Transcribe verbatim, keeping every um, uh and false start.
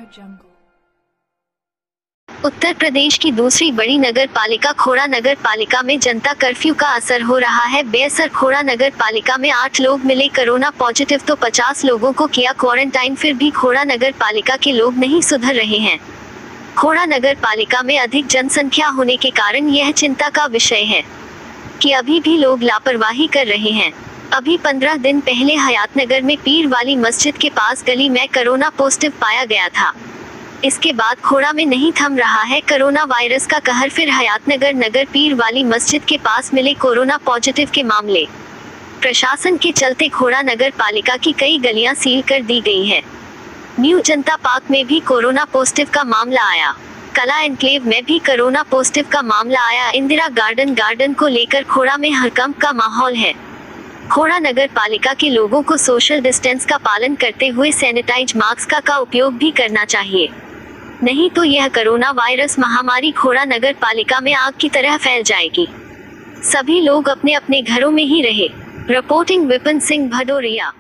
उत्तर प्रदेश की दूसरी बड़ी नगर पालिका खोड़ा नगर पालिका में जनता कर्फ्यू का असर हो रहा है बेअसर। खोड़ा नगर पालिका में आठ लोग मिले कोरोना पॉजिटिव तो पचास लोगों को किया क्वारंटाइन, फिर भी खोड़ा नगर पालिका के लोग नहीं सुधर रहे हैं। खोड़ा नगर पालिका में अधिक जनसंख्या होने के कारण यह चिंता का विषय है कि अभी भी लोग लापरवाही कर रहे हैं। अभी पंद्रह दिन पहले हयातनगर में पीर वाली मस्जिद के पास गली में कोरोना पॉजिटिव पाया गया था। इसके बाद खोड़ा में नहीं थम रहा है कोरोना वायरस का कहर, फिर हयातनगर नगर पीर वाली मस्जिद के पास मिले कोरोना पॉजिटिव के मामले। प्रशासन के चलते खोड़ा नगर पालिका की कई गलियां सील कर दी गई है। न्यू जनता पार्क में भी कोरोना पॉजिटिव का मामला आया। कला एनक्लेव में भी कोरोना पॉजिटिव का मामला आया। इंदिरा गार्डन गार्डन को लेकर खोड़ा में हड़कंप का माहौल है। खोड़ा नगर पालिका के लोगों को सोशल डिस्टेंस का पालन करते हुए सैनिटाइज मास्क का, का उपयोग भी करना चाहिए, नहीं तो यह कोरोना वायरस महामारी खोड़ा नगर पालिका में आग की तरह फैल जाएगी। सभी लोग अपने अपने घरों में ही रहे। रिपोर्टिंग विपिन सिंह भदौरिया।